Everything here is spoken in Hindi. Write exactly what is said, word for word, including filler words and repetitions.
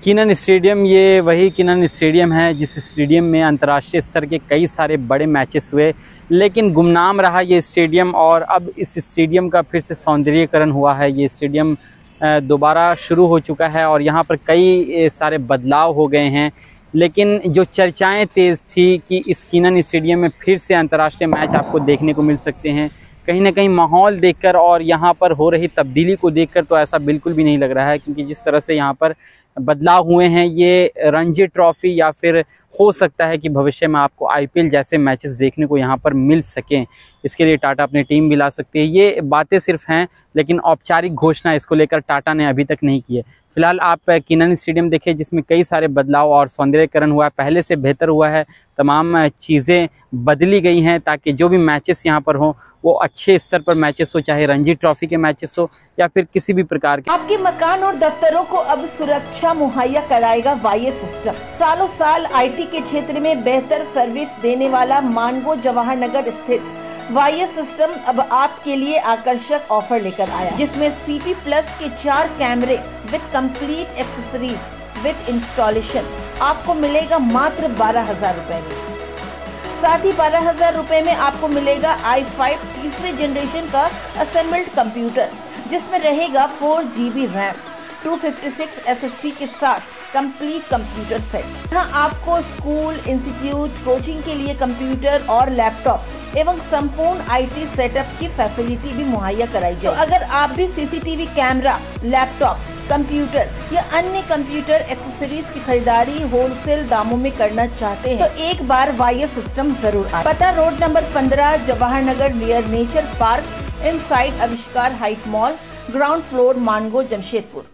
किनन स्टेडियम, ये वही किनन स्टेडियम है जिस स्टेडियम में अंतर्राष्ट्रीय स्तर के कई सारे बड़े मैचेस हुए, लेकिन गुमनाम रहा ये स्टेडियम। और अब इस स्टेडियम का फिर से सौंदर्यीकरण हुआ है। ये स्टेडियम दोबारा शुरू हो चुका है और यहाँ पर कई सारे बदलाव हो गए हैं। लेकिन जो चर्चाएं तेज़ थी कि इस किनन स्टेडियम में फिर से अंतर्राष्ट्रीय मैच आपको देखने को मिल सकते हैं, कहीं ना कहीं माहौल देखकर और यहाँ पर हो रही तब्दीली को देखकर तो ऐसा बिल्कुल भी नहीं लग रहा है, क्योंकि जिस तरह से यहाँ पर बदलाव हुए हैं, ये रणजी ट्रॉफी या फिर हो सकता है कि भविष्य में आपको आईपीएल जैसे मैचेस देखने को यहाँ पर मिल सकें। इसके लिए टाटा अपनी टीम भी ला सकती है। ये बातें सिर्फ हैं, लेकिन औपचारिक घोषणा इसको लेकर टाटा ने अभी तक नहीं की है। फिलहाल आप किनन स्टेडियम देखिए जिसमें कई सारे बदलाव और सौंदर्यीकरण हुआ है, पहले से बेहतर हुआ है। तमाम चीज़ें बदली गई हैं ताकि जो भी मैचेस यहाँ पर हों वो अच्छे स्तर पर मैचेस हो, चाहे रणजी ट्रॉफी के मैचेस हो या फिर किसी भी प्रकार के। आपके मकान और दफ्तरों को अब सुरक्षा मुहैया कराएगा वाईएस सिस्टम। सालों साल आईटी के क्षेत्र में बेहतर सर्विस देने वाला मानगो जवाहर नगर स्थित वाईएस सिस्टम अब आपके लिए आकर्षक ऑफर लेकर आया, जिसमें सीपी प्लस के चार कैमरे with complete accessories with installation आपको मिलेगा मात्र बारह हजार रूपए में। साथ ही बारह हजार रूपए में आपको मिलेगा आई फाइव तीसरे जनरेशन का असेंबल्ड कंप्यूटर, जिसमें रहेगा four GB RAM, two fifty six SSD के साथ कंप्लीट कंप्यूटर सेट। यहाँ आपको स्कूल, इंस्टीट्यूट, कोचिंग के लिए कंप्यूटर और लैपटॉप एवं संपूर्ण आईटी सेटअप की फैसिलिटी भी मुहैया कराई जाए। तो अगर आप भी सीसीटीवी कैमरा, लैपटॉप, कंप्यूटर या अन्य कंप्यूटर एक्सेसरीज की खरीदारी होलसेल दामों में करना चाहते हैं तो एक बार वाईएस सिस्टम जरूर आए। पता रोड नंबर पंद्रह, Jawahar Nagar near nature park, inside Avishkar height mall, ground floor, Mango, Jamshedpur.